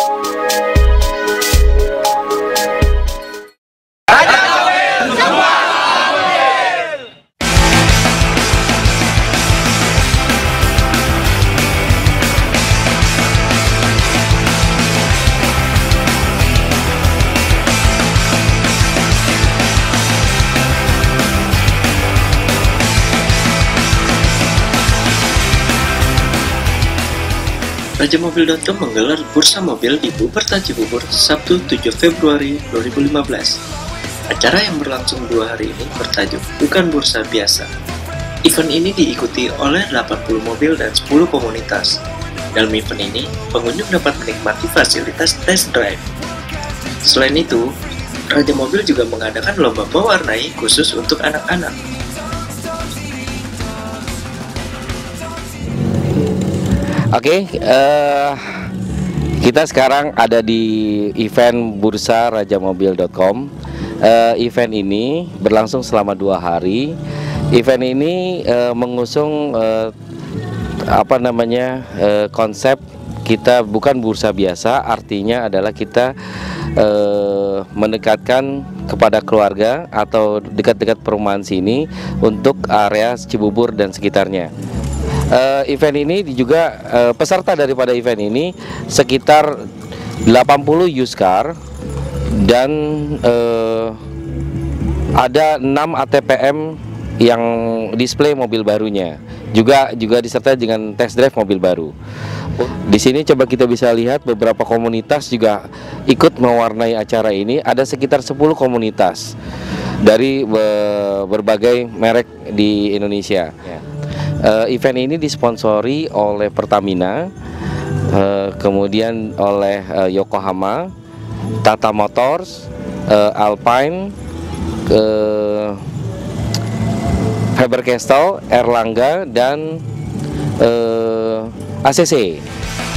Rajamobil.com menggelar bursa mobil di Buperta Cibubur Sabtu 7 Februari 2015. Acara yang berlangsung 2 hari ini bertajuk Bukan Bursa Biasa. Event ini diikuti oleh 80 mobil dan 10 komunitas. Dalam event ini, pengunjung dapat menikmati fasilitas test drive. Selain itu, Raja Mobil juga mengadakan lomba pewarnai khusus untuk anak-anak. Oke, kita sekarang ada di event bursa rajamobil.com. Event ini berlangsung selama 2 hari. Event ini mengusung konsep kita bukan bursa biasa. Artinya adalah kita mendekatkan kepada keluarga atau dekat-dekat perumahan sini untuk area Cibubur dan sekitarnya. Event ini juga peserta daripada event ini sekitar 80 used car dan ada 6 ATPM yang display mobil barunya, juga disertai dengan test drive mobil baru. Di sini coba kita bisa lihat beberapa komunitas juga ikut mewarnai acara ini. Ada sekitar 10 komunitas dari berbagai merek di Indonesia. Event ini disponsori oleh Pertamina, kemudian oleh Yokohama, Tata Motors, Alpine, Faber-Castell, Erlangga, dan ACC.